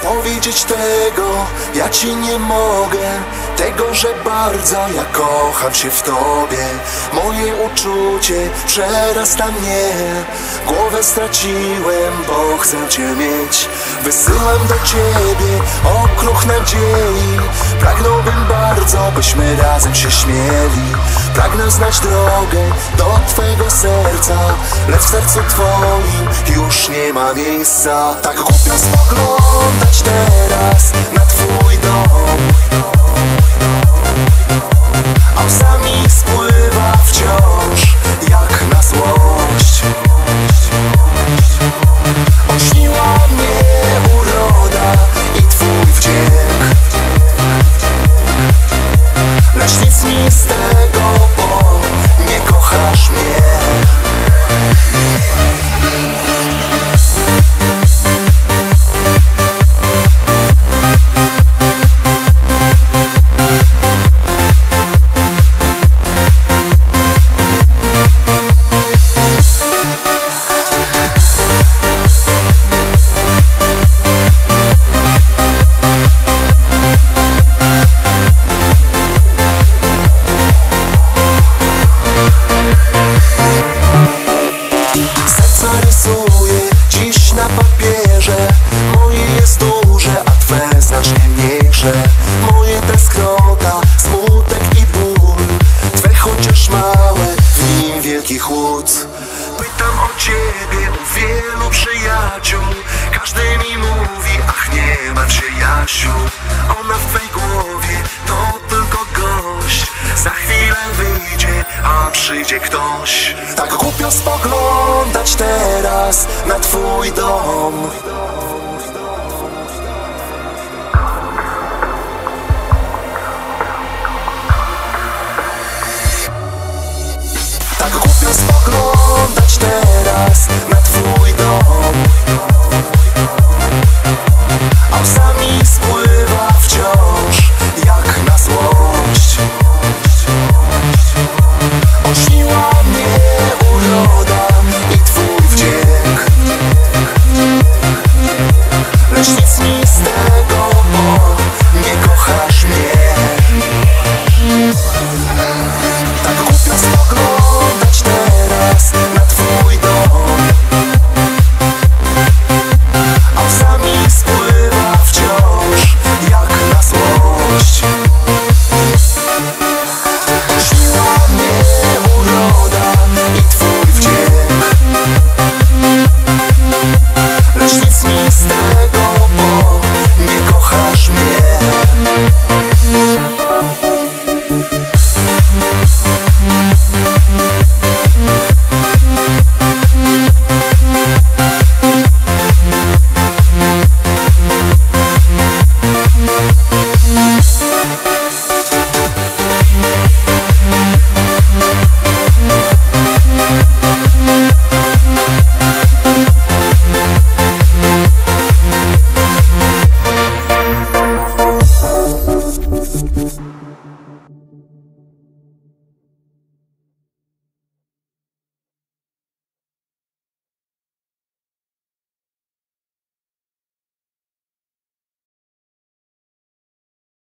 powiedzieć tego, ja ci nie mogę. Tego, że bardzo ja kocham się w tobie. Moje uczucie przerasta mnie. Głowę straciłem, bo chcę cię mieć. Wysyłam do ciebie okruch nadziei. Pragnąłbym bardzo, byśmy razem się śmieli. Pragnę znać drogę do twego serca, lecz w sercu twoim już nie ma miejsca. Tak głupio spoglądać teraz na twój dom, a łzami spływa wciąż jak na złość. Ośniła mnie uroda i twój wdzięk, lecz nic mi z tego, bo nie kochasz mnie. Rysuję dziś na papierze. Moje jest duże, a twe znacznie mniejsze. Moje tęsknota, smutek i ból, twe chociaż małe, w nim wielki chłód. Pytam o ciebie u wielu przyjaciół. Każdy mi mówi, ach nie martw się Jasiu. Ona w twej głowie to tylko gość. Za chwilę wyjdzie, a przyjdzie ktoś. Tak głupio spoglądać teraz na twój dom. Tak głupio spoglądać teraz na twój dom, a łzami spływa wciąż jak na złość. Ośniła mnie uroda i twój wdzięk, lecz nic mi z tego.